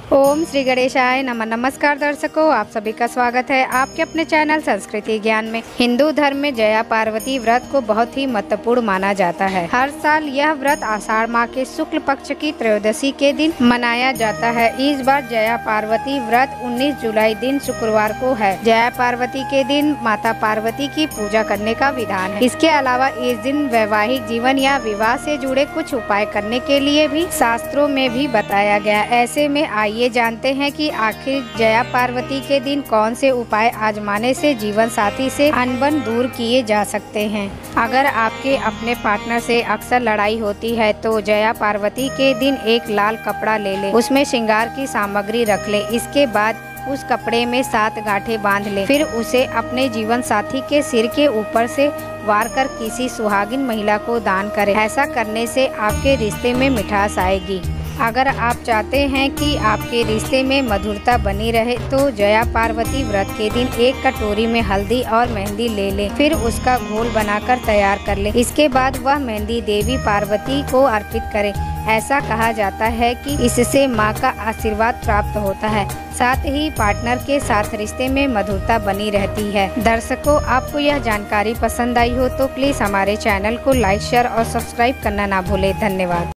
ओम श्री गणेशाय नमः। नमस्कार दर्शकों, आप सभी का स्वागत है आपके अपने चैनल संस्कृति ज्ञान में। हिंदू धर्म में जया पार्वती व्रत को बहुत ही महत्वपूर्ण माना जाता है। हर साल यह व्रत आषाढ़ माह के शुक्ल पक्ष की त्रयोदशी के दिन मनाया जाता है। इस बार जया पार्वती व्रत 19 जुलाई दिन शुक्रवार को है। जया पार्वती के दिन माता पार्वती की पूजा करने का विधान है। इसके अलावा इस दिन वैवाहिक जीवन या विवाह से जुड़े कुछ उपाय करने के लिए भी शास्त्रों में भी बताया गया। ऐसे में आइए जानते हैं कि आखिर जया पार्वती के दिन कौन से उपाय आजमाने से जीवन साथी से अनबन दूर किए जा सकते हैं। अगर आपके अपने पार्टनर से अक्सर लड़ाई होती है तो जया पार्वती के दिन एक लाल कपड़ा ले ले, उसमें श्रृंगार की सामग्री रख ले। इसके बाद उस कपड़े में 7 गांठें बांध ले, फिर उसे अपने जीवन साथी के सिर के ऊपर से वार कर किसी सुहागिन महिला को दान करें। ऐसा करने से आपके रिश्ते में मिठास आएगी। अगर आप चाहते हैं कि आपके रिश्ते में मधुरता बनी रहे तो जया पार्वती व्रत के दिन एक कटोरी में हल्दी और मेहंदी ले लें, फिर उसका घोल बनाकर तैयार कर लें। इसके बाद वह मेहंदी देवी पार्वती को अर्पित करें। ऐसा कहा जाता है कि इससे मां का आशीर्वाद प्राप्त होता है, साथ ही पार्टनर के साथ रिश्ते में मधुरता बनी रहती है। दर्शकों, आपको यह जानकारी पसंद आई हो तो प्लीज हमारे चैनल को लाइक, शेयर और सब्सक्राइब करना ना भूलें। धन्यवाद।